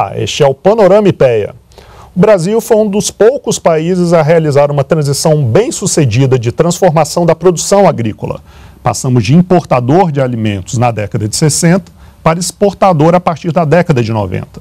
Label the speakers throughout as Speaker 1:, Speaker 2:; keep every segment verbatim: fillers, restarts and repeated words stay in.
Speaker 1: Olá, este é o Panorama IPEA. O Brasil foi um dos poucos países a realizar uma transição bem-sucedida de transformação da produção agrícola. Passamos de importador de alimentos na década de sessenta para exportador a partir da década de noventa.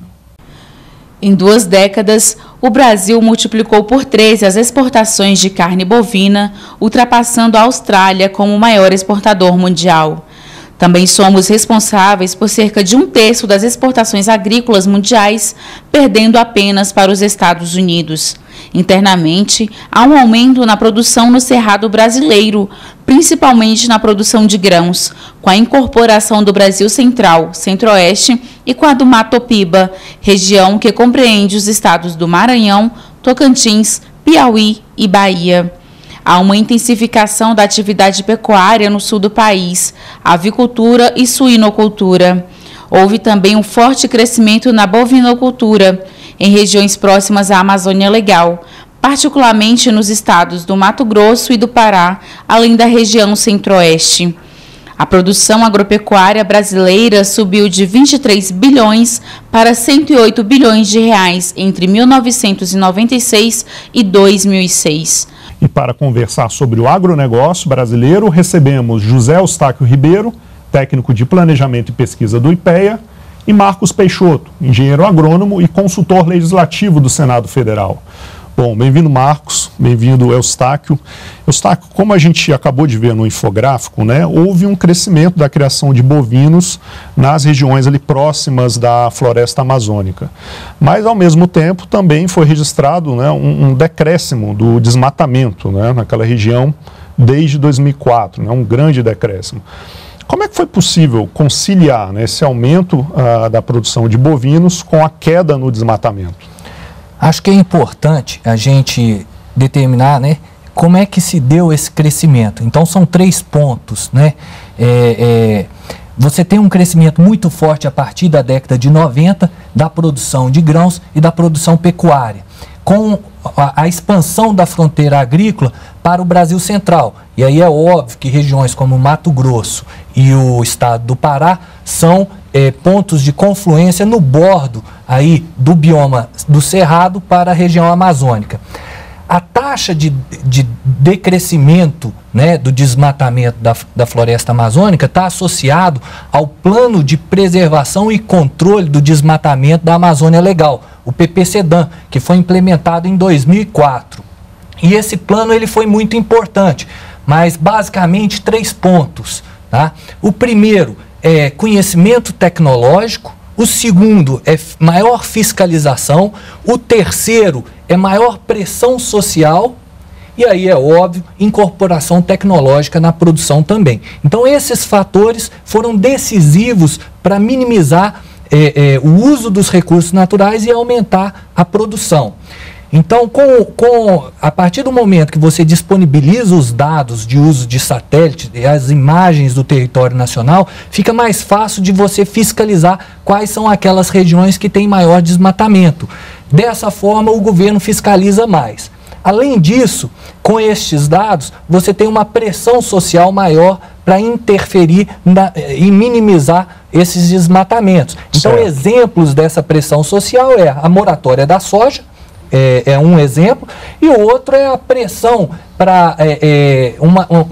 Speaker 2: Em duas décadas, o Brasil multiplicou por treze as exportações de carne bovina, ultrapassando a Austrália como o maior exportador mundial. Também somos responsáveis por cerca de um terço das exportações agrícolas mundiais, perdendo apenas para os Estados Unidos. Internamente, há um aumento na produção no Cerrado brasileiro, principalmente na produção de grãos, com a incorporação do Brasil Central, Centro-Oeste e com a do Mato Piba, região que compreende os estados do Maranhão, Tocantins, Piauí e Bahia. Há uma intensificação da atividade pecuária no sul do país, avicultura e suinocultura. Houve também um forte crescimento na bovinocultura, em regiões próximas à Amazônia Legal, particularmente nos estados do Mato Grosso e do Pará, além da região Centro-Oeste. A produção agropecuária brasileira subiu de vinte e três bilhões para cento e oito bilhões de reais entre mil novecentos e noventa e seis e dois mil e seis.
Speaker 1: E para conversar sobre o agronegócio brasileiro, recebemos José Eustáquio Ribeiro, técnico de Planejamento e Pesquisa do IPEA, e Marcos Peixoto, engenheiro agrônomo e consultor legislativo do Senado Federal. Bom, bem-vindo Marcos, bem-vindo Eustáquio. Eustáquio, como a gente acabou de ver no infográfico, né, houve um crescimento da criação de bovinos nas regiões ali próximas da floresta amazônica. Mas, ao mesmo tempo, também foi registrado, né, um, um decréscimo do desmatamento, né, naquela região desde dois mil e quatro, né, um grande decréscimo. Como é que foi possível conciliar, né, esse aumento uh, da produção de bovinos com a queda no desmatamento?
Speaker 3: Acho que é importante a gente determinar, né, como é que se deu esse crescimento. Então, são três pontos, né? É, é, você tem um crescimento muito forte a partir da década de noventa da produção de grãos e da produção pecuária, com a, a expansão da fronteira agrícola para o Brasil Central. E aí é óbvio que regiões como Mato Grosso e o estado do Pará são é, pontos de confluência no bordo aí do bioma do Cerrado para a região amazônica. A taxa de, de decrescimento, né, do desmatamento da, da floresta amazônica está associado ao Plano de Preservação e Controle do Desmatamento da Amazônia Legal, o P P C D A M, que foi implementado em dois mil e quatro. E esse plano ele foi muito importante, mas basicamente três pontos. Tá? O primeiro é conhecimento tecnológico, o segundo é maior fiscalização, o terceiro é maior pressão social e aí é óbvio, incorporação tecnológica na produção também. Então esses fatores foram decisivos para minimizar é, é, o uso dos recursos naturais e aumentar a produção. Então, com, com, a partir do momento que você disponibiliza os dados de uso de satélite e as imagens do território nacional, fica mais fácil de você fiscalizar quais são aquelas regiões que têm maior desmatamento. Dessa forma, o governo fiscaliza mais. Além disso, com estes dados, você tem uma pressão social maior para interferir na, e minimizar esses desmatamentos. Então, certo. Exemplos dessa pressão social é a moratória da soja, É, é um exemplo, e o outro é a pressão para é, é, uma, um,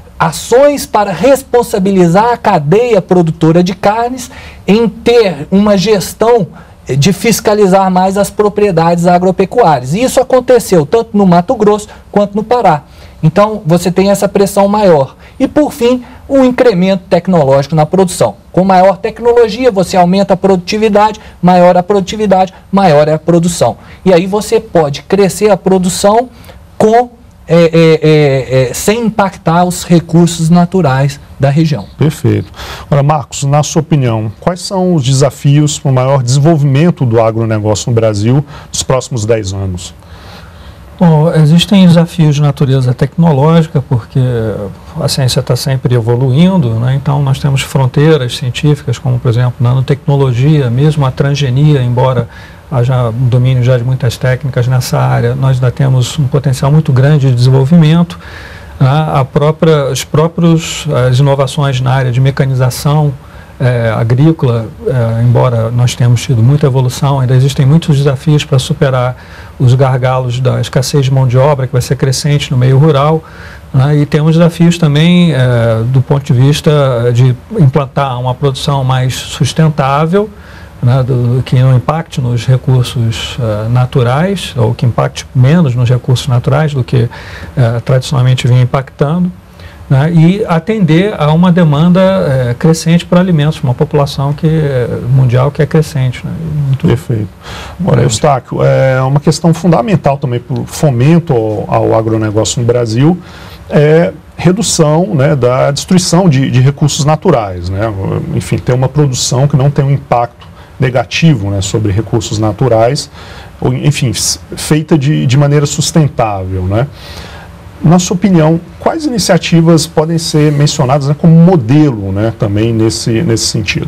Speaker 3: ações para responsabilizar a cadeia produtora de carnes em ter uma gestão de fiscalizar mais as propriedades agropecuárias. E isso aconteceu tanto no Mato Grosso quanto no Pará. Então, você tem essa pressão maior. E, por fim, um incremento tecnológico na produção. Com maior tecnologia, você aumenta a produtividade, maior a produtividade, maior é a produção. E aí você pode crescer a produção com, é, é, é, é, sem impactar os recursos naturais da região.
Speaker 1: Perfeito. Agora, Marcos, na sua opinião, quais são os desafios para o maior desenvolvimento do agronegócio no Brasil nos próximos dez anos?
Speaker 4: Bom, existem desafios de natureza tecnológica, porque a ciência está sempre evoluindo, né? Então nós temos fronteiras científicas, como por exemplo nanotecnologia, mesmo a transgenia, embora haja um domínio já de muitas técnicas nessa área, nós ainda temos um potencial muito grande de desenvolvimento. Né? A própria, os próprios, as inovações na área de mecanização, é, agrícola, é, embora nós tenhamos tido muita evolução, ainda existem muitos desafios para superar os gargalos da escassez de mão de obra, que vai ser crescente no meio rural, né? E temos desafios também é, do ponto de vista de implantar uma produção mais sustentável, né, do, que não impacte nos recursos uh, naturais, ou que impacte menos nos recursos naturais do que uh, tradicionalmente vinha impactando, né, e atender a uma demanda uh, crescente por alimentos, uma população que, uh, mundial que é crescente. Né, muito
Speaker 1: Perfeito. Agora, Eustáquio, é uma questão fundamental também para o fomento ao, ao agronegócio no Brasil, é redução, né, da destruição de, de recursos naturais, né, enfim, ter uma produção que não tem um impacto negativo, né, sobre recursos naturais, ou, enfim, feita de, de maneira sustentável, né? Na sua opinião, quais iniciativas podem ser mencionadas, né, como modelo, né, também nesse, nesse sentido?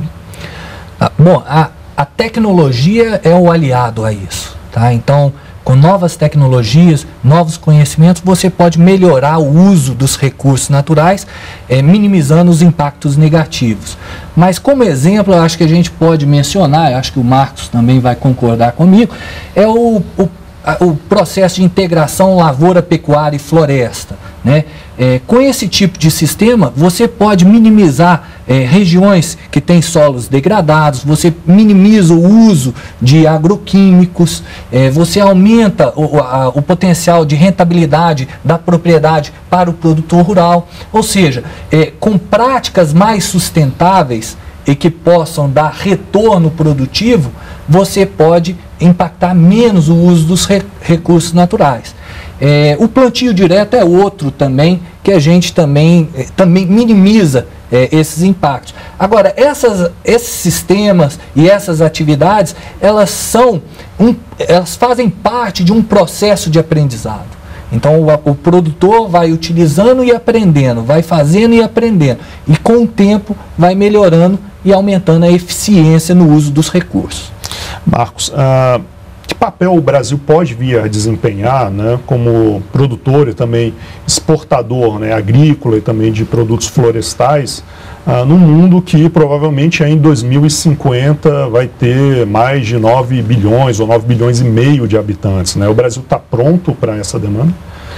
Speaker 3: Ah, bom, a, a tecnologia é o aliado a isso, tá? Então, com novas tecnologias, novos conhecimentos, você pode melhorar o uso dos recursos naturais, eh, minimizando os impactos negativos. Mas como exemplo, eu acho que a gente pode mencionar, eu acho que o Marcos também vai concordar comigo, é o, o, a, o processo de integração lavoura, pecuária e floresta, né? É, com esse tipo de sistema, você pode minimizar é, regiões que têm solos degradados, você minimiza o uso de agroquímicos, é, você aumenta o, a, o potencial de rentabilidade da propriedade para o produtor rural. Ou seja, é, com práticas mais sustentáveis e que possam dar retorno produtivo, você pode impactar menos o uso dos re, recursos naturais. É, o plantio direto é outro também, que a gente também, é, também minimiza é, esses impactos. Agora, essas, esses sistemas e essas atividades, elas, são um, elas fazem parte de um processo de aprendizado. Então, o, o produtor vai utilizando e aprendendo, vai fazendo e aprendendo, e com o tempo vai melhorando e aumentando a eficiência no uso dos recursos.
Speaker 1: Marcos, uh, que papel o Brasil pode vir a desempenhar, né, como produtor e também exportador, né, agrícola e também de produtos florestais, uh, num mundo que provavelmente em dois mil e cinquenta vai ter mais de nove bilhões ou nove bilhões e meio de habitantes, né? O Brasil está pronto para essa demanda?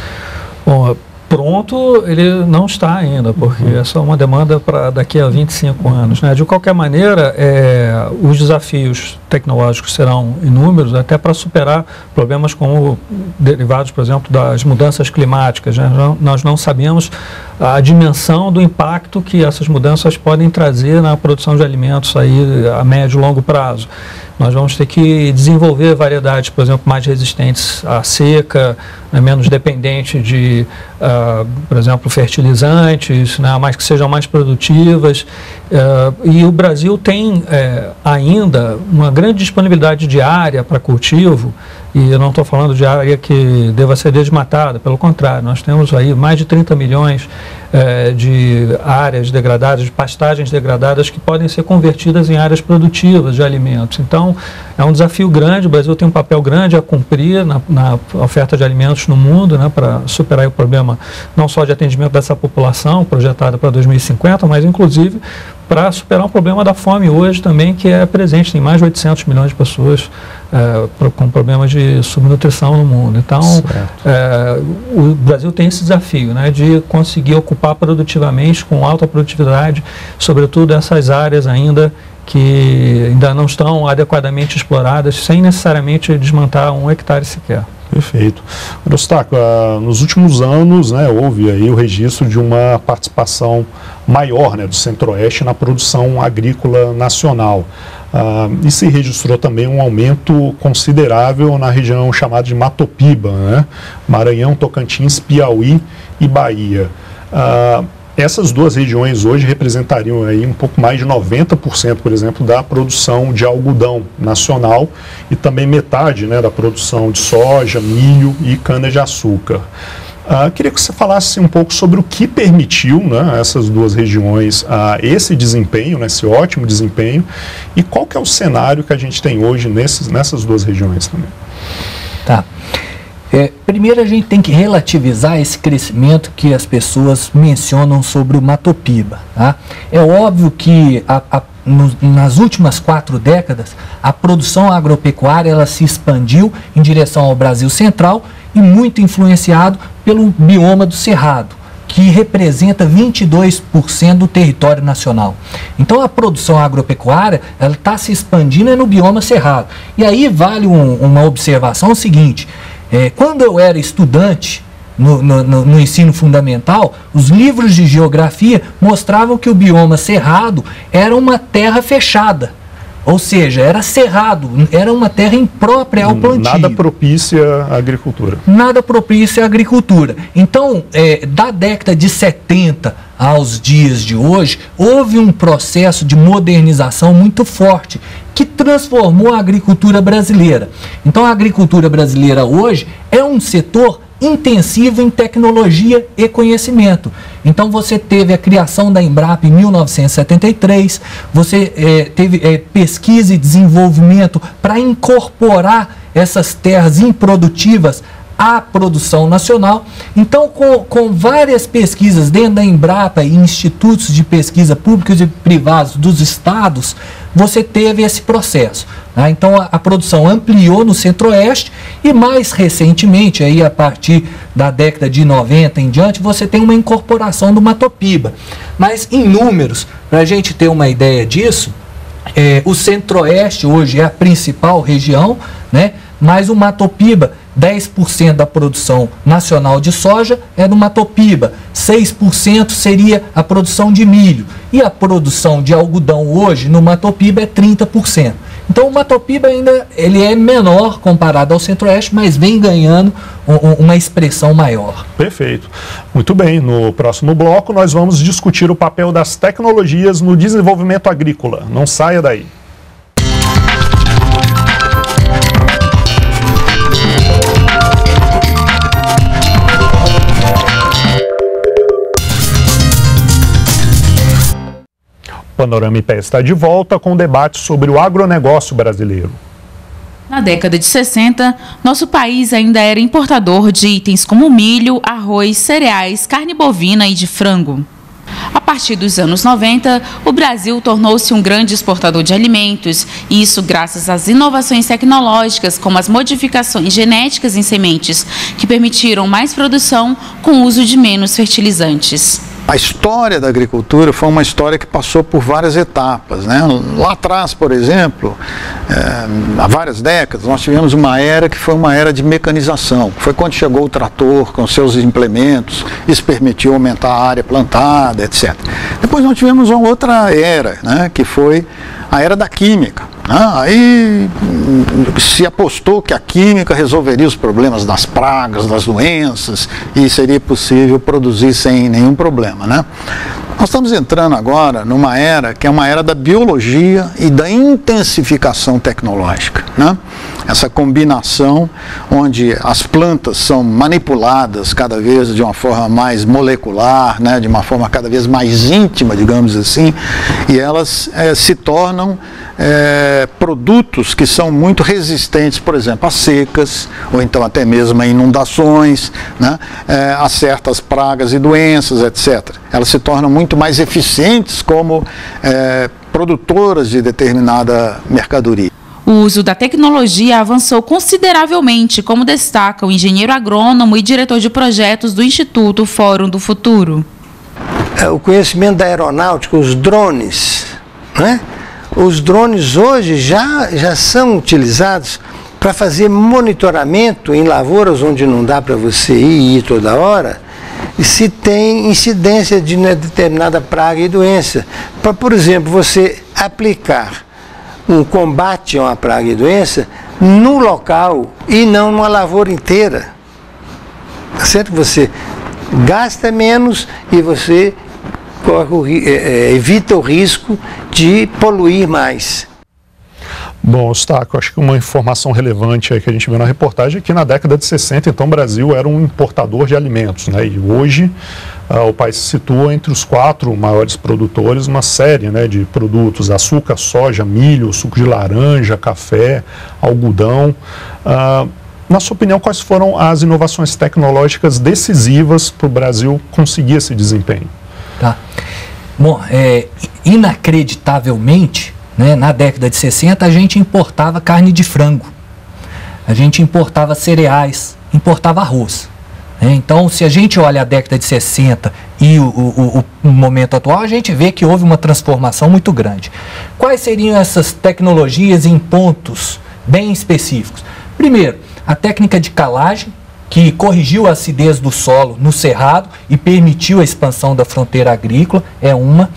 Speaker 4: Bom, pronto ele não está ainda, porque uhum. essa é uma demanda para daqui a vinte e cinco anos, né? De qualquer maneira, é, os desafios tecnológicos serão inúmeros, até para superar problemas como derivados, por exemplo, das mudanças climáticas, né? Nós não sabemos a dimensão do impacto que essas mudanças podem trazer na produção de alimentos aí a médio e longo prazo. Nós vamos ter que desenvolver variedades, por exemplo, mais resistentes à seca, né, menos dependentes de, uh, por exemplo, fertilizantes, né, mais que sejam mais produtivas. Uh, e o Brasil tem uh, ainda uma grande disponibilidade de área para cultivo, e eu não estou falando de área que deva ser desmatada, pelo contrário, nós temos aí mais de trinta milhões eh, de áreas degradadas, de pastagens degradadas que podem ser convertidas em áreas produtivas de alimentos. Então, é um desafio grande, o Brasil tem um papel grande a cumprir na, na oferta de alimentos no mundo, né, para superar o problema não só de atendimento dessa população projetada para dois mil e cinquenta, mas inclusive para superar um problema da fome hoje também, que é presente, tem mais de oitocentos milhões de pessoas é, com problemas de subnutrição no mundo. Então, é, o Brasil tem esse desafio, né, de conseguir ocupar produtivamente, com alta produtividade, sobretudo essas áreas ainda que ainda não estão adequadamente exploradas, sem necessariamente desmantar um hectare sequer.
Speaker 1: Perfeito. Eustáquio, uh, nos últimos anos, né, houve aí o registro de uma participação maior, né, do Centro-Oeste na produção agrícola nacional. Uh, e se registrou também um aumento considerável na região chamada de Matopiba, né, Maranhão, Tocantins, Piauí e Bahia. Uh, Essas duas regiões hoje representariam aí um pouco mais de noventa por cento, por exemplo, da produção de algodão nacional e também metade, né, da produção de soja, milho e cana-de-açúcar. Uh, queria que você falasse um pouco sobre o que permitiu, né, essas duas regiões uh, esse desempenho, né, esse ótimo desempenho, e qual que é o cenário que a gente tem hoje nesses, nessas duas regiões também.
Speaker 3: Tá. É, primeiro a gente tem que relativizar esse crescimento que as pessoas mencionam sobre o Matopiba. Tá? É óbvio que a, a no, nas últimas quatro décadas, a produção agropecuária ela se expandiu em direção ao Brasil Central e muito influenciado pelo bioma do Cerrado, que representa vinte e dois por cento do território nacional. Então a produção agropecuária ela está se expandindo no bioma Cerrado. E aí vale um, uma observação, o seguinte, é, quando eu era estudante no, no, no ensino fundamental, os livros de geografia mostravam que o bioma Cerrado era uma terra fechada. Ou seja, era cerrado, era uma terra imprópria ao plantio.
Speaker 1: Nada propícia à agricultura.
Speaker 3: Nada propícia à agricultura. Então, é, da década de setenta aos dias de hoje, houve um processo de modernização muito forte, que transformou a agricultura brasileira. Então, a agricultura brasileira hoje é um setor intensivo em tecnologia e conhecimento. Então você teve a criação da Embrapa em mil novecentos e setenta e três, você é, teve é, pesquisa e desenvolvimento para incorporar essas terras improdutivas à produção nacional. Então, com, com várias pesquisas dentro da Embrapa e institutos de pesquisa públicos e privados dos estados, você teve esse processo. Né? Então, a, a produção ampliou no Centro-Oeste e, mais recentemente, aí, a partir da década de noventa em diante, você tem uma incorporação do Matopiba. Mas, em números, para a gente ter uma ideia disso, é, o Centro-Oeste hoje é a principal região, né? Mas o Matopiba, dez por cento da produção nacional de soja é do Matopiba, seis por cento seria a produção de milho. E a produção de algodão hoje no Matopiba é trinta por cento. Então o Matopiba ainda ele é menor comparado ao Centro-Oeste, mas vem ganhando um, uma expressão maior.
Speaker 1: Perfeito. Muito bem, no próximo bloco nós vamos discutir o papel das tecnologias no desenvolvimento agrícola. Não saia daí. O Panorama I P E A está de volta com o debate sobre o agronegócio brasileiro.
Speaker 2: Na década de sessenta, nosso país ainda era importador de itens como milho, arroz, cereais, carne bovina e de frango. A partir dos anos noventa, o Brasil tornou-se um grande exportador de alimentos, e isso graças às inovações tecnológicas, como as modificações genéticas em sementes, que permitiram mais produção com o uso de menos fertilizantes.
Speaker 5: A história da agricultura foi uma história que passou por várias etapas, né? Lá atrás, por exemplo, é, há várias décadas, nós tivemos uma era que foi uma era de mecanização. Foi quando chegou o trator com seus implementos, isso permitiu aumentar a área plantada, etcétera. Depois nós tivemos uma outra era, né? Que foi a era da química. Ah, aí se apostou que a química resolveria os problemas das pragas, das doenças, e seria possível produzir sem nenhum problema, né? Nós estamos entrando agora numa era que é uma era da biologia e da intensificação tecnológica, né? Essa combinação onde as plantas são manipuladas cada vez de uma forma mais molecular, né? De uma forma cada vez mais íntima, digamos assim, e elas é, se tornam É, produtos que são muito resistentes, por exemplo, a secas, ou então até mesmo a inundações, né, é, a certas pragas e doenças, etcétera. Elas se tornam muito mais eficientes como é, produtoras de determinada mercadoria.
Speaker 2: O uso da tecnologia avançou consideravelmente, como destaca o engenheiro agrônomo e diretor de projetos do Instituto Fórum do Futuro.
Speaker 6: É, o conhecimento da aeronáutica, os drones, né? Os drones hoje já, já são utilizados para fazer monitoramento em lavouras onde não dá para você ir, ir toda hora, e se tem incidência de uma determinada praga e doença. Para, por exemplo, você aplicar um combate a uma praga e doença no local e não numa lavoura inteira. Tá certo? Você gasta menos e você corre o, é, evita o risco de poluir mais.
Speaker 1: Bom, Eustáquio, acho que uma informação relevante aí que a gente viu na reportagem é que na década de sessenta, então, o Brasil era um importador de alimentos, né? E hoje uh, o país se situa entre os quatro maiores produtores, uma série, né, de produtos: açúcar, soja, milho, suco de laranja, café, algodão. Uh, na sua opinião, quais foram as inovações tecnológicas decisivas para o Brasil conseguir esse desempenho?
Speaker 3: Tá. Bom, é, inacreditavelmente, né, na década de sessenta, a gente importava carne de frango, a gente importava cereais, importava arroz. Né? Então, se a gente olha a década de sessenta e o, o, o, o momento atual, a gente vê que houve uma transformação muito grande. Quais seriam essas tecnologias em pontos bem específicos? Primeiro, a técnica de calagem, que corrigiu a acidez do solo no cerrado e permitiu a expansão da fronteira agrícola, é uma.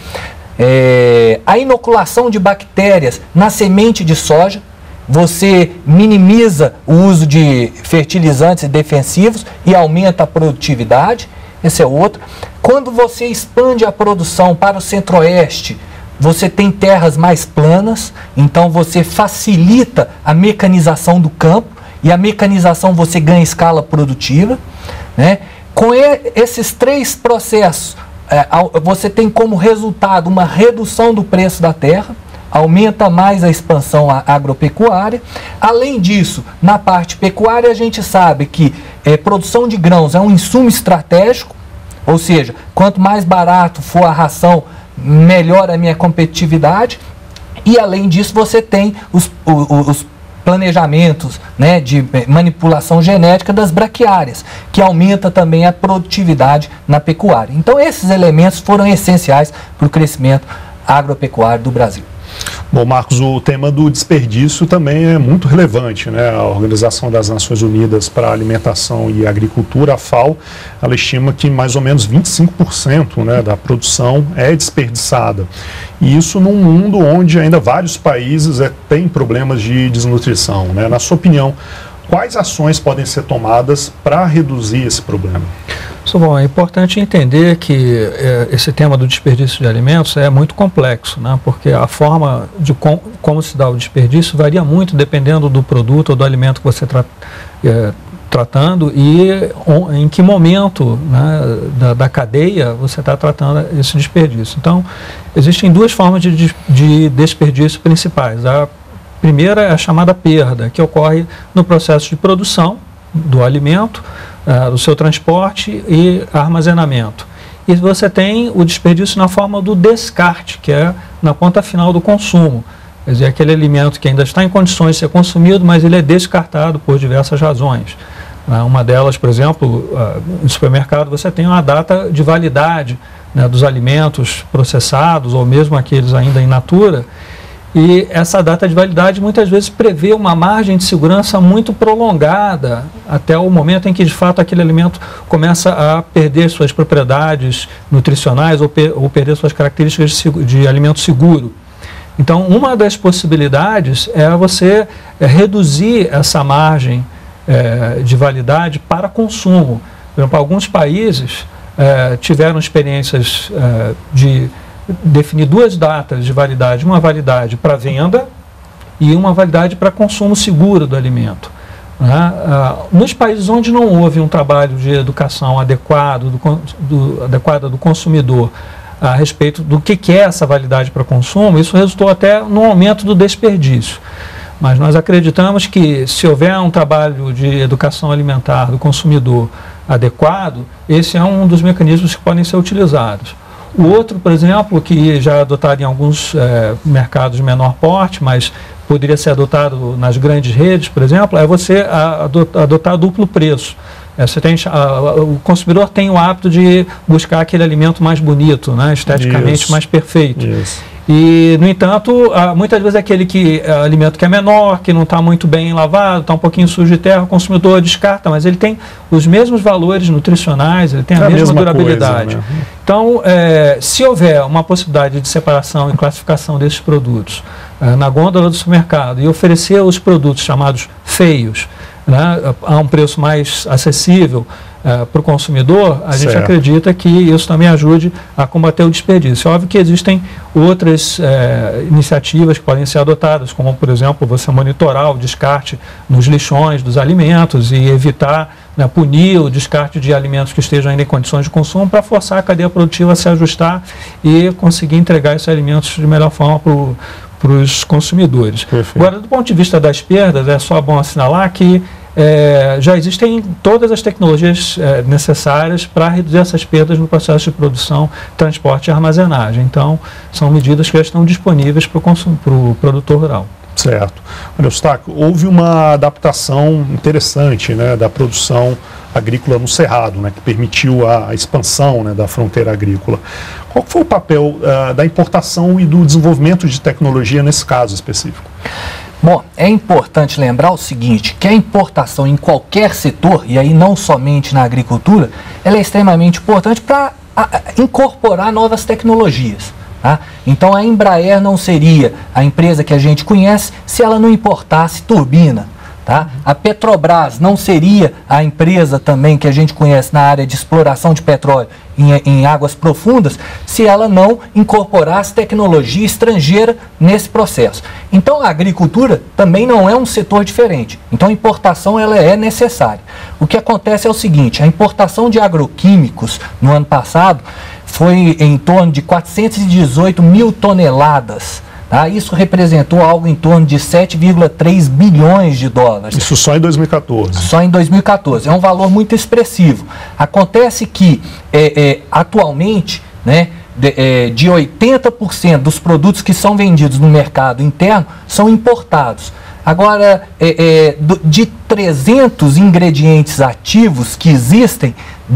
Speaker 3: É, a inoculação de bactérias na semente de soja, você minimiza o uso de fertilizantes defensivos e aumenta a produtividade, esse é outro. Quando você expande a produção para o centro-oeste, você tem terras mais planas, então você facilita a mecanização do campo, e a mecanização você ganha escala produtiva. Né? Com e, esses três processos, é, você tem como resultado uma redução do preço da terra, aumenta mais a expansão agropecuária. Além disso, na parte pecuária, a gente sabe que é, produção de grãos é um insumo estratégico, ou seja, quanto mais barato for a ração, melhor a minha competitividade. E além disso, você tem os, os, os planejamentos, né, de manipulação genética das braquiárias, que aumenta também a produtividade na pecuária. Então, esses elementos foram essenciais para o crescimento agropecuário do Brasil.
Speaker 1: Bom, Marcos, o tema do desperdício também é muito relevante, né? A Organização das Nações Unidas para a Alimentação e Agricultura, a FAO, ela estima que mais ou menos vinte e cinco por cento, né, da produção é desperdiçada. E isso num mundo onde ainda vários países é, têm problemas de desnutrição, né? Na sua opinião, quais ações podem ser tomadas para reduzir esse problema?
Speaker 4: Bom, é importante entender que é, esse tema do desperdício de alimentos é muito complexo, né? Porque a forma de com, como se dá o desperdício varia muito dependendo do produto ou do alimento que você está é, tratando e on, em que momento, né, da, da cadeia você está tratando esse desperdício. Então, existem duas formas de, de desperdício principais. A primeira é a chamada perda, que ocorre no processo de produção do alimento, Uh, do seu transporte e armazenamento. E você tem o desperdício na forma do descarte, que é na ponta final do consumo. Quer dizer, aquele alimento que ainda está em condições de ser consumido, mas ele é descartado por diversas razões. Uh, uma delas, por exemplo, uh, no supermercado você tem uma data de validade, né, dos alimentos processados ou mesmo aqueles ainda in natura. E essa data de validade muitas vezes prevê uma margem de segurança muito prolongada até o momento em que de fato aquele alimento começa a perder suas propriedades nutricionais ou, per ou perder suas características de, de alimento seguro. Então, uma das possibilidades é você é, reduzir essa margem é, de validade para consumo. Por exemplo, alguns países é, tiveram experiências é, de definir duas datas de validade, uma validade para venda e uma validade para consumo seguro do alimento. Né? Ah, nos países onde não houve um trabalho de educação adequado do, do, adequada do consumidor a respeito do que, que é essa validade para consumo, isso resultou até no aumento do desperdício. Mas nós acreditamos que se houver um trabalho de educação alimentar do consumidor adequado, esse é um dos mecanismos que podem ser utilizados. O outro, por exemplo, que já é adotado em alguns é, mercados de menor porte, mas poderia ser adotado nas grandes redes, por exemplo, é você adotar, adotar duplo preço. É, você tem, a, o consumidor tem o hábito de buscar aquele alimento mais bonito, né, esteticamente Isso. mais perfeito. Isso. E, no entanto, muitas vezes é aquele que, é, alimento que é menor, que não está muito bem lavado, está um pouquinho sujo de terra, o consumidor descarta, mas ele tem os mesmos valores nutricionais, ele tem a, é a mesma, mesma durabilidade. Coisa, né? Então, é, se houver uma possibilidade de separação e classificação desses produtos é, na gôndola do supermercado e oferecer os produtos chamados feios, né, a um preço mais acessível uh, para o consumidor, a certo. gente acredita que isso também ajude a combater o desperdício. É óbvio que existem outras uh, iniciativas que podem ser adotadas, como, por exemplo, você monitorar o descarte nos lixões dos alimentos e evitar, né, punir o descarte de alimentos que estejam ainda em condições de consumo para forçar a cadeia produtiva a se ajustar e conseguir entregar esses alimentos de melhor forma para o para os consumidores. Perfeito. Agora, do ponto de vista das perdas, é só bom assinalar que é, já existem todas as tecnologias é, necessárias para reduzir essas perdas no processo de produção, transporte e armazenagem. Então, são medidas que já estão disponíveis para o pro produtor rural.
Speaker 1: Certo. Olha, Eustáquio, houve uma adaptação interessante, né, da produção agrícola no Cerrado, né, que permitiu a, a expansão, né, da fronteira agrícola. Qual foi o papel uh, da importação e do desenvolvimento de tecnologia nesse caso específico?
Speaker 3: Bom, é importante lembrar o seguinte, que a importação em qualquer setor, e aí não somente na agricultura, ela é extremamente importante para incorporar novas tecnologias. Tá? Então a Embraer não seria a empresa que a gente conhece se ela não importasse turbina. Tá? A Petrobras não seria a empresa também que a gente conhece na área de exploração de petróleo em, em águas profundas se ela não incorporasse tecnologia estrangeira nesse processo. Então a agricultura também não é um setor diferente. Então a importação ela é necessária. O que acontece é o seguinte, a importação de agroquímicos no ano passado foi em torno de quatrocentos e dezoito mil toneladas. Tá? Isso representou algo em torno de sete vírgula três bilhões de dólares.
Speaker 1: Isso só em dois mil e quatorze?
Speaker 3: Só em dois mil e quatorze. É um valor muito expressivo. Acontece que, é, é, atualmente, né, de, é, de oitenta por cento dos produtos que são vendidos no mercado interno são importados. Agora, é, é, de trezentos ingredientes ativos que existem,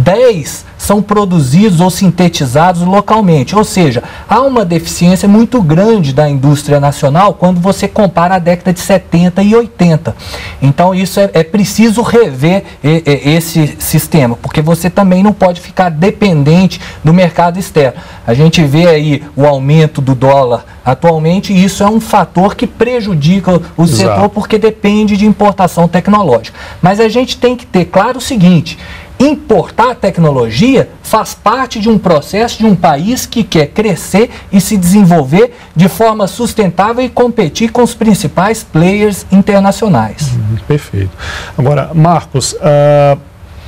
Speaker 3: dez são produzidos ou sintetizados localmente. Ou seja, há uma deficiência muito grande da indústria nacional quando você compara a década de setenta e oitenta. Então, isso é, é preciso rever e, e, esse sistema, porque você também não pode ficar dependente do mercado externo. A gente vê aí o aumento do dólar atualmente e isso é um fator que prejudica o Exato. setor porque depende de importação tecnológica. Mas a gente tem que ter claro o seguinte: importar tecnologia faz parte de um processo de um país que quer crescer e se desenvolver de forma sustentável e competir com os principais players internacionais.
Speaker 1: Uhum, perfeito. Agora, Marcos, uh,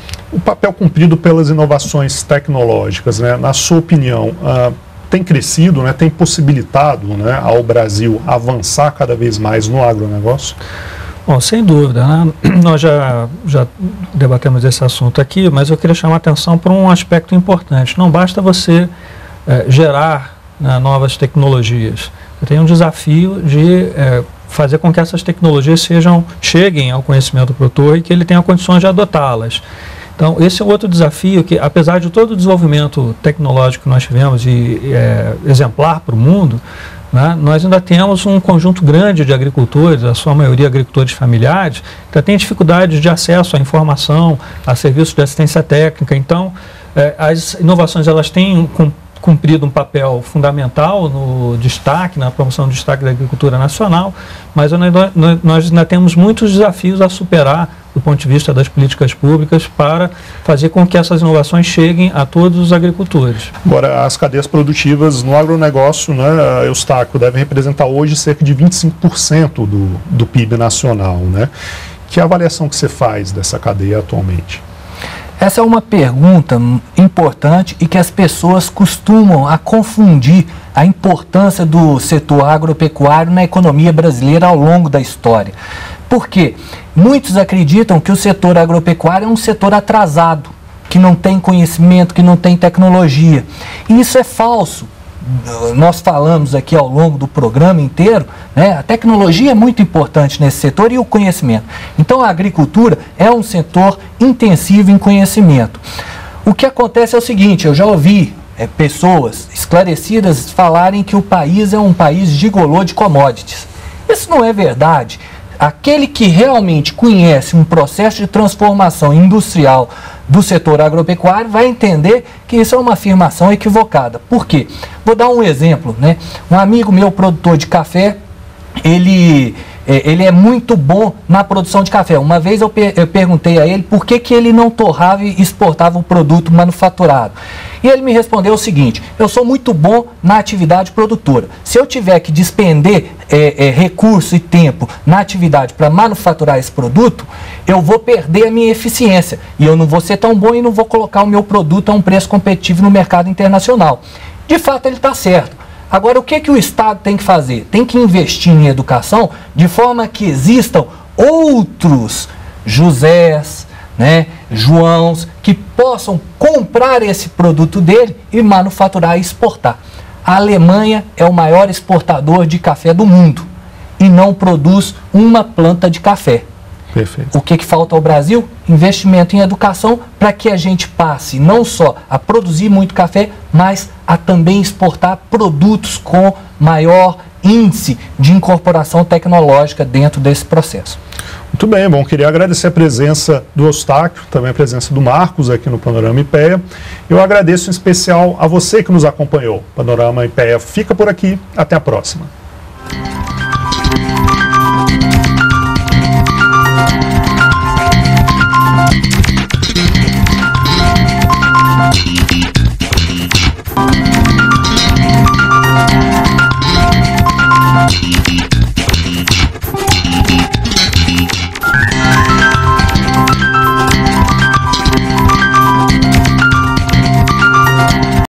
Speaker 1: o papel cumprido pelas inovações tecnológicas, né, na sua opinião, uh, tem crescido, né, tem possibilitado, né, ao Brasil avançar cada vez mais no agronegócio?
Speaker 4: Bom, sem dúvida, né? Nós já, já debatemos esse assunto aqui, mas eu queria chamar a atenção para um aspecto importante. Não basta você é, gerar, né, novas tecnologias. Você tem um desafio de é, fazer com que essas tecnologias sejam, cheguem ao conhecimento do produtor e que ele tenha condições de adotá-las. Então, esse é outro desafio que, apesar de todo o desenvolvimento tecnológico que nós tivemos e é, exemplar para o mundo, né, nós ainda temos um conjunto grande de agricultores, a sua maioria agricultores familiares, que têm dificuldade de acesso à informação, a serviços de assistência técnica. Então, eh, as inovações elas têm cumprido um papel fundamental no destaque, na promoção do destaque da agricultura nacional, mas nós ainda temos muitos desafios a superar do ponto de vista das políticas públicas para fazer com que essas inovações cheguem a todos os agricultores.
Speaker 1: Agora, as cadeias produtivas no agronegócio, né, Eustáquio, devem representar hoje cerca de vinte e cinco por cento do, do P I B nacional, né? Que avaliação que você faz dessa cadeia atualmente?
Speaker 3: Essa é uma pergunta importante e que as pessoas costumam a confundir a importância do setor agropecuário na economia brasileira ao longo da história. Por quê? Muitos acreditam que o setor agropecuário é um setor atrasado, que não tem conhecimento, que não tem tecnologia. E isso é falso. Nós falamos aqui ao longo do programa inteiro, né, a tecnologia é muito importante nesse setor e o conhecimento. Então a agricultura é um setor intensivo em conhecimento. O que acontece é o seguinte, eu já ouvi é, pessoas esclarecidas falarem que o país é um país gigolô de commodities. Isso não é verdade. Aquele que realmente conhece um processo de transformação industrial do setor agropecuário vai entender que isso é uma afirmação equivocada. Por quê? Vou dar um exemplo, né? Um amigo meu, produtor de café, ele, ele é muito bom na produção de café. Uma vez eu, per eu perguntei a ele por que, que ele não torrava e exportava o produto manufaturado. E ele me respondeu o seguinte: eu sou muito bom na atividade produtora. Se eu tiver que despender é, é, recurso e tempo na atividade para manufaturar esse produto, eu vou perder a minha eficiência. E eu não vou ser tão bom e não vou colocar o meu produto a um preço competitivo no mercado internacional. De fato, ele está certo. Agora, o que, que o Estado tem que fazer? Tem que investir em educação de forma que existam outros Josés, né, Joãos, que possam comprar esse produto dele e manufaturar e exportar. A Alemanha é o maior exportador de café do mundo e não produz uma planta de café.
Speaker 1: Perfeito.
Speaker 3: O que, que falta ao Brasil? Investimento em educação para que a gente passe não só a produzir muito café, mas a também exportar produtos com maior índice de incorporação tecnológica dentro desse processo.
Speaker 1: Muito bem, bom, queria agradecer a presença do Eustáquio, também a presença do Marcos aqui no Panorama IPEA. Eu agradeço em especial a você que nos acompanhou. Panorama IPEA fica por aqui, até a próxima.